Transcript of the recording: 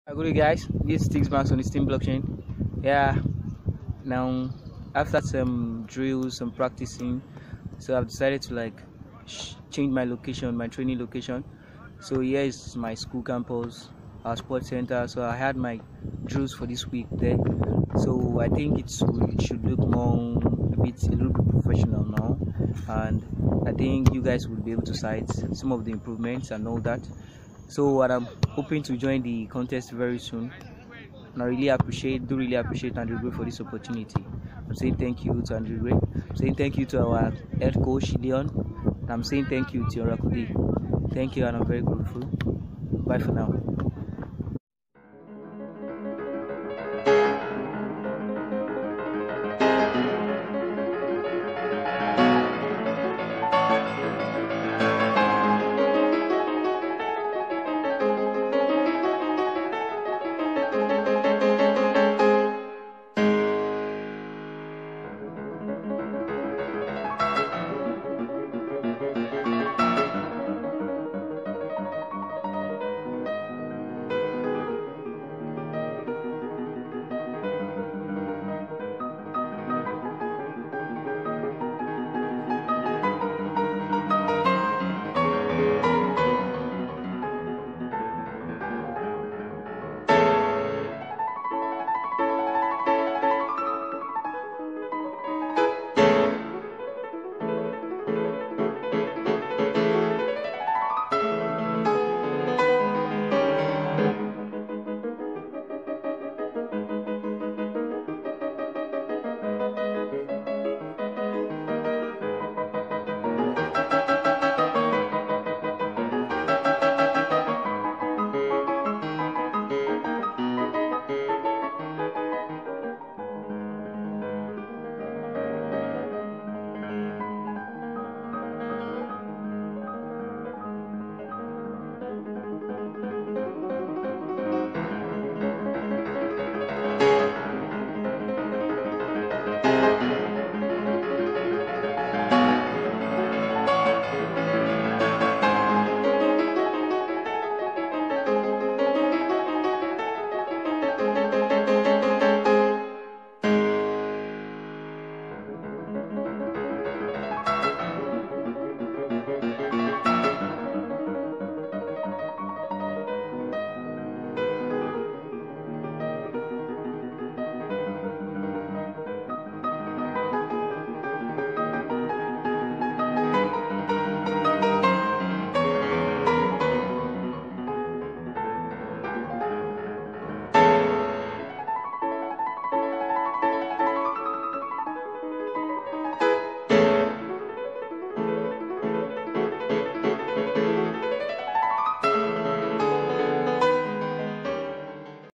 Good day, guys. This is Sticks Banks on the Steam blockchain. Yeah, now after some drills, some practicing, so I've decided to change my location, my training location. So here is my school campus, our sports center. So I had my drills for this week there. So I think it should look a little bit professional now, and I think you guys will be able to cite some of the improvements and all that. So I'm hoping to join the contest very soon, and I really appreciate Andrew Gray for this opportunity. I'm saying thank you to Andrew Gray. I'm saying thank you to our head coach Leon, and I'm saying thank you to Oracle. Thank you, and I'm very grateful. Bye for now.